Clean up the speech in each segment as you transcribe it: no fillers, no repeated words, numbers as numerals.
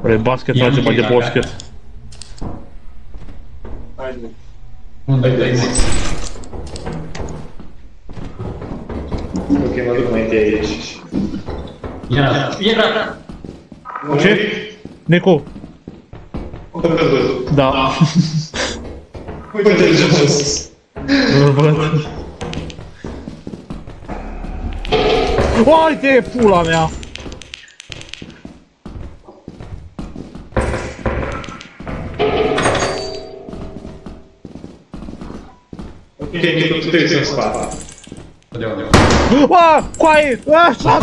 Vrei basket, trage mai de basket. Unde vrei, mă? Ok, mă duc mai întâi aici. Era! Ce? Nicu? Da. Uite-l jos. Nu-l văd. Uite, pula mea! Ok, Nicu, tu trebuie să-mi spate. Unde? Aaaa! Coaie! Așa!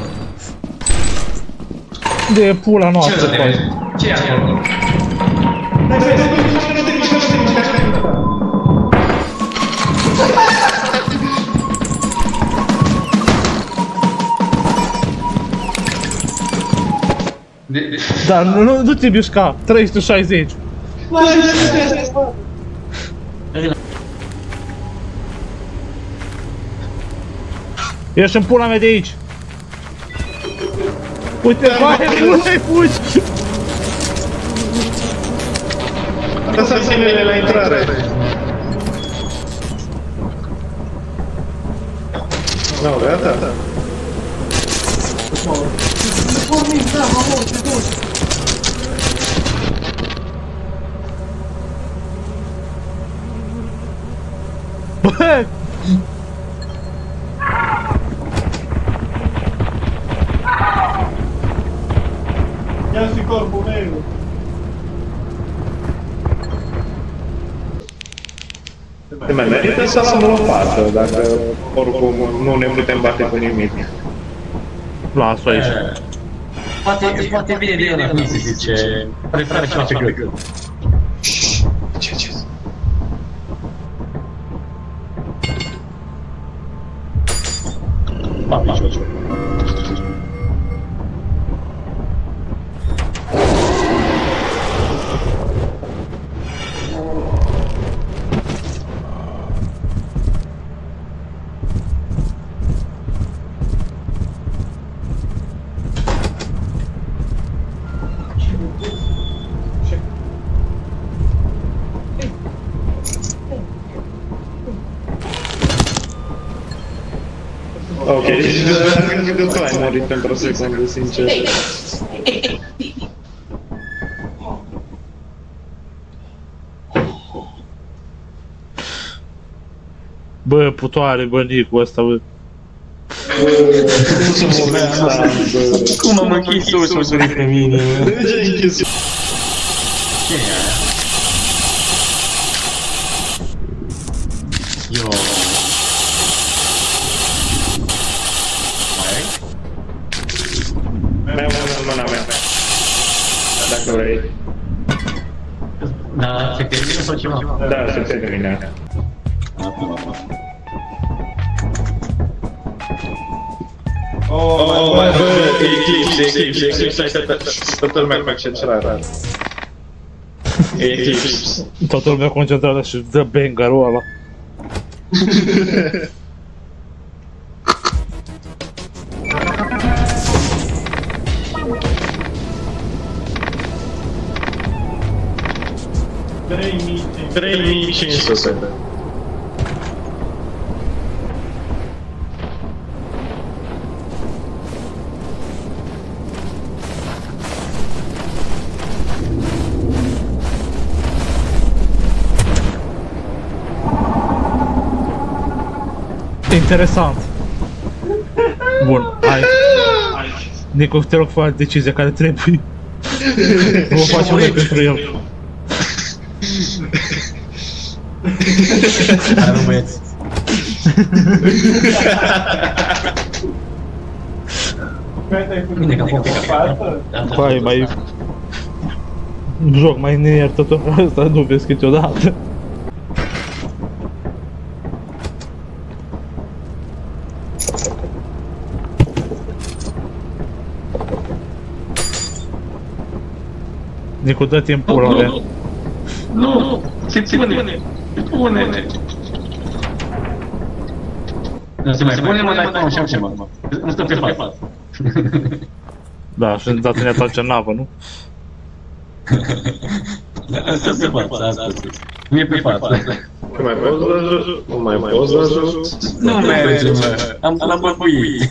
De pula noastră, coaie. Ce e acolo? Dar nu te mișca, 360. Ieși în pula mea de aici. Uite, vai, unde-i fugi? Lăsa semnele la intrare. Nu, gata. Bă! Ia-și corpul meu. Mai merită să luăm lopată, dacă oricum nu ne putem bate cu nimic. Las-o aici. Poate vine de ăla, cum se zice, preferă ceva pe greu. Ce? Papi, ce. Ok, cred că tu ai murit pentru o secundă, sincer. Bă, putoare, bă, Nicu ăsta, bă. Cum am închis ușul pe mine? De ce ai închis? Ce e aia? Yo. Mai am una în mâna mea. Dacă vrei. Da, se termină sau ceva? Da, se termină. Oh, mai bă, Eclipse, toată lumea concentrată. Eclipse. Toată lumea concentrată și dă bangerul ăla. $3,500. Interesant. Bun, hai. Nicu, te rog, fă decizia care trebuie. Nu o facem noi pentru el. Hai, mă, băieți. Bine că am picat. Hai, mai... Joc mai neiertător asta, nu vezi câteodată. Nicu, dă-ti în pula mea. Nu! Se pune! Nu se mai pune, mă, dacă nu știu ceva. Nu stă pe față. Da, și îndată ne atace navă, nu? Asta se față, asta se. Nu e pe față. Nu mai poți la jos? Nu mai poți la jos? Nu merge, mă. Am băbuit.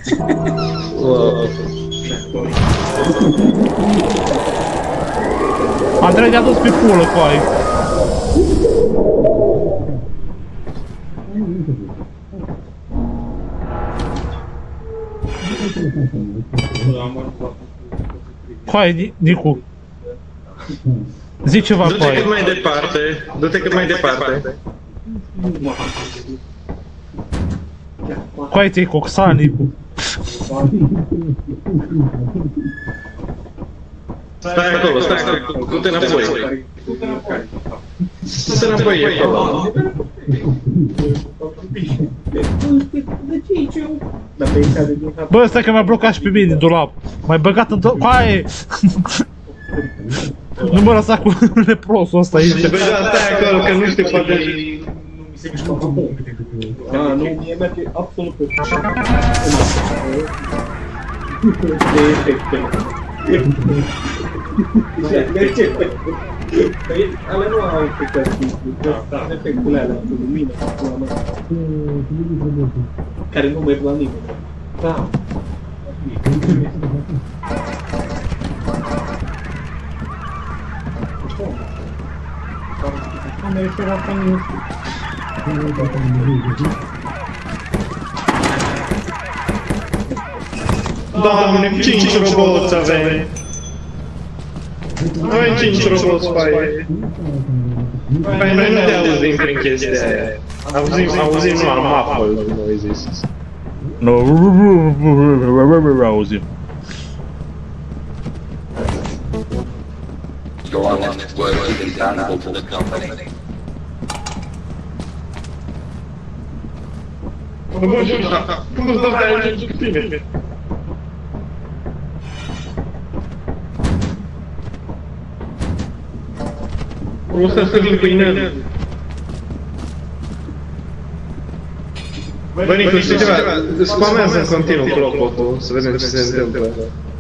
Andrei ne-a dus pe pulă, coai. Coai, Nicu. Zi ceva, Du-te coai. cât mai departe, du-te cât mai departe. Coai, ți-ai coxat, Nicu. Stai acolo, stai acolo, du-te înapoi. Du-te înapoi, acolo. Bă, stai că mi-a blocat și pe mine din dulap. M-ai băgat într-o... Coaie! Nu mă lăsa cu leprosul ăsta aici. Bă, da, stai acolo, că nu știu, poate... se mișcă acum. Nu, mie merge absolut pe de efecte. Merge pe... Ale nu au efecte efectele alea cu lumină, care nu merg la nimeni. Da. Doamne, 5 roboți avem! Avem 5 roboți pe aia. Păi noi nu te auzim prin chestia aia. Auzim nu am muffled noises. No, auzim. Go on this work is valuable to the company. Bă, cum îți dau de aici cu tine? O să stărim pâine. Bă, Nicu, știi ceva? Spamează în continuu clopotul, să vedem ce se întâmplă.